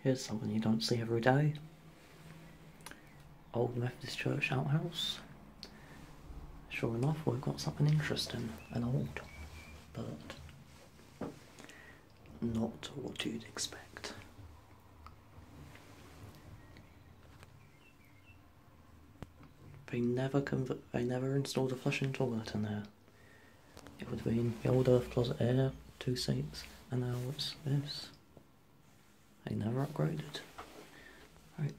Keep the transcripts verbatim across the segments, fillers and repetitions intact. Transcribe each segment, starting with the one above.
Here's something you don't see every day. Old Methodist Church outhouse. Sure enough, we've got something interesting and old, but not what you'd expect. They never conv they never installed a flushing toilet in there. It would have been the old earth closet air, two seats, and now it's this. They never upgraded. Right.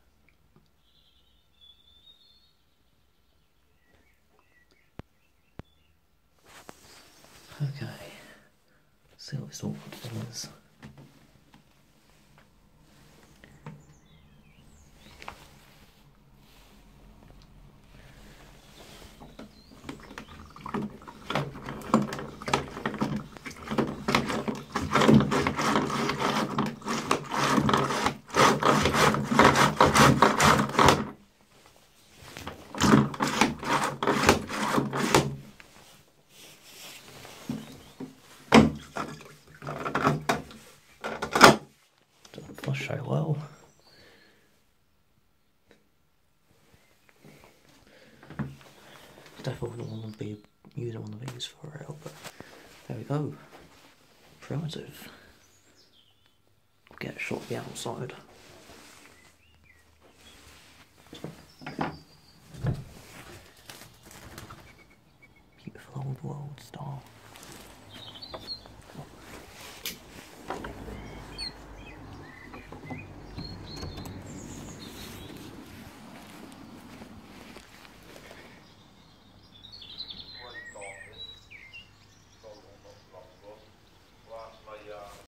Okay. Let's see what this awkward thing is. Doesn't flush so well. Definitely wouldn't want to be using one of these for a rail, but there we go. Primitive. I'll get a shot of the outside.